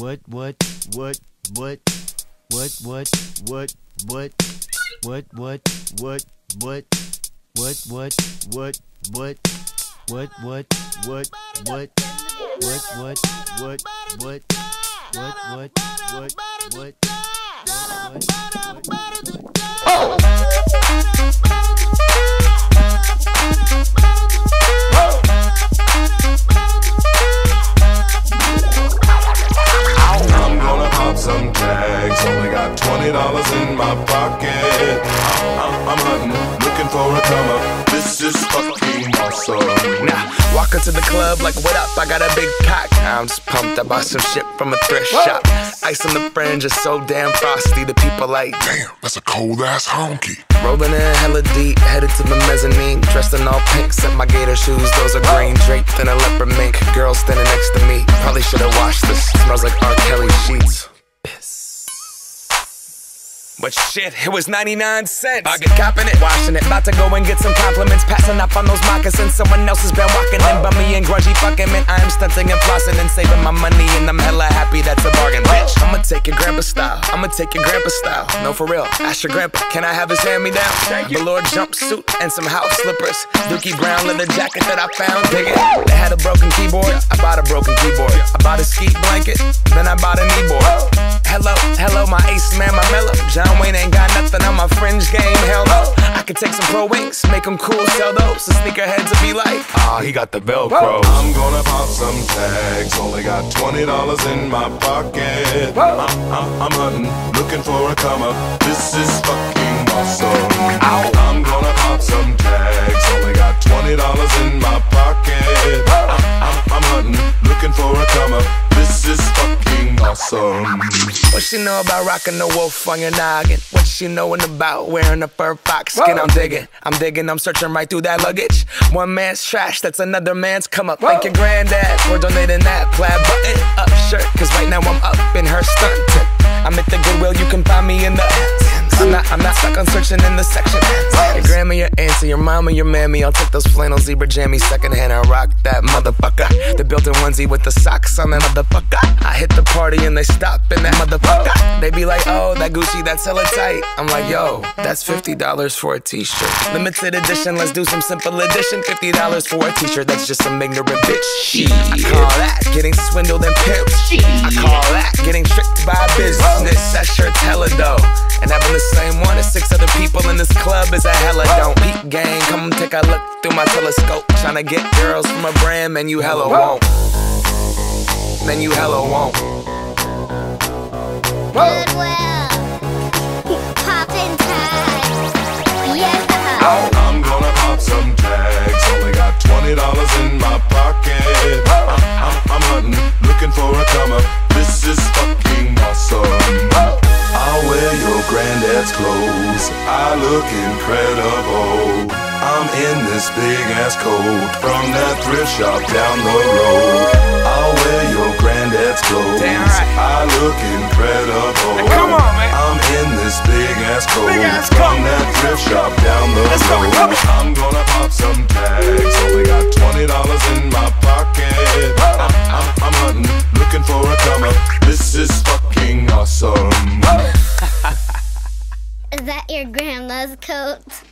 Some tags, only got $20 in my pocket. I'm hunting, looking for a come up. This is fucking awesome. Now, walk into the club like, what up? I got a big cock. I'm just pumped. I bought some shit from a thrift shop. Ice on the fringe is so damn frosty. The people like, damn, that's a cold ass honky. Rolling in hella deep, headed to the mezzanine. Dressed in all pink, set my gator shoes. Those are green, draped in a leopard mink. Girl standing next to me. Probably should've washed this. Smells like R. Kelly sheets. But shit, it was 99 cents. I get copping it, washing it. About to go and get some compliments. Passing up on those moccasins. Someone else has been walking in. Bummy and grungy fucking man. I am stunting and flossing and saving my money. And I'm hella happy that's a bargain, bitch. I'ma take your grandpa style. I'ma take your grandpa style. No, for real. Ask your grandpa, can I have his hand-me-down? Velour jumpsuit and some house slippers. Dookie brown leather jacket that I found. Dig it. They had a broken keyboard. I bought a broken keyboard. I bought a ski blanket. Then I bought a kneeboard. Hello, hello, my ace man, my mellow. John Wayne ain't got nothing on my fringe game, hell no. I could take some pro wings, make them cool, sell those. The sneakerheads will be like, he got the Velcro. I'm gonna pop some tags, only got $20 in my pocket. I'm hunting, looking for a come up. This is fucking awesome. I'm gonna pop some tags, only got $20 in my pocket. I'm hunting, looking for a come up. This is fucking awesome. What she know about rocking the wolf on your noggin? What she knowin' about wearing a fur fox skin? I'm digging, I'm searching right through that luggage. One man's trash, that's another man's come up. Thank your granddad for donating that plaid button up shirt. Cause right now I'm up in her stunt. I'm at the Goodwill, you can find me in the I'm not stuck on searching in the section. Your grandma, your auntie, your mama, your mammy. I'll take those flannel zebra jammies secondhand. I rock that motherfucker. The built-in onesie with the socks on that motherfucker. I hit the party and they stop in that motherfucker. They be like, oh, that Gucci, that's hella tight. I'm like, yo, that's $50 for a t-shirt. Limited edition, let's do some simple edition. $50 for a t-shirt, that's just some ignorant bitch. I call that getting swindled and pimped. I call that getting tricked by business. That shirt's hella dope. And having the same one as 6 other people in this club is a hella don't. Peep gang, come take a look through my telescope. Tryna get girls from a brand, man, you hella won't. Man, you hella won't. Goodwill, poppin' tags, yeah. I'm gonna pop some tags, only got $20 in my pocket. I'm hunting, looking for a come up. This is fucking awesome. I'll wear your granddad's clothes, I look incredible. I'm in this big ass coat from that thrift shop down the road. I'll wear your granddad's clothes, I look incredible. Come on, man. I'm in this big ass coat from that thrift shop down the road. I'm gonna pop some tags, only got $20 in my pocket. I'm hunting, looking for a come up. This is fucking awesome. Is that your grandma's coat?